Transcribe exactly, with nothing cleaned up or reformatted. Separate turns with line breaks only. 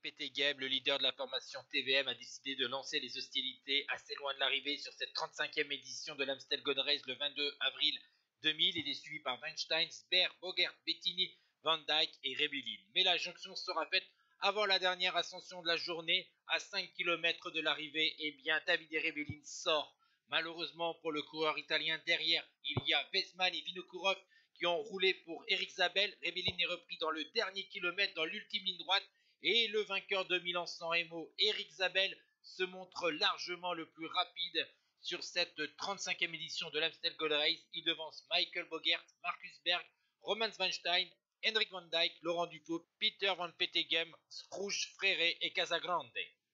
Peteghem, le leader de la formation T V M, a décidé de lancer les hostilités assez loin de l'arrivée sur cette trente-cinquième édition de l'Amstel Gold Race le vingt-deux avril deux mille. Il est suivi par Weinstein, Sber, Bogert, Bettini, Van Dijk et Rebellin. Mais la jonction sera faite avant la dernière ascension de la journée, à cinq kilomètres de l'arrivée. Eh bien, Davide Rebellin sort. Malheureusement pour le coureur italien, derrière, il y a Weissman et Vinokourov qui ont roulé pour Eric Zabel. Rebellin est repris dans le dernier kilomètre, dans l'ultime ligne droite. Et le vainqueur de Milan-San Remo, Eric Zabel, se montre largement le plus rapide sur cette trente-cinquième édition de l'Amstel Gold Race. Il devance Michael Bogert, Marcus Berg, Roman Weinstein, Henrik Van Dijk, Laurent Dufaux, Peter Van Peteghem, Scrooge, Frère et Casagrande.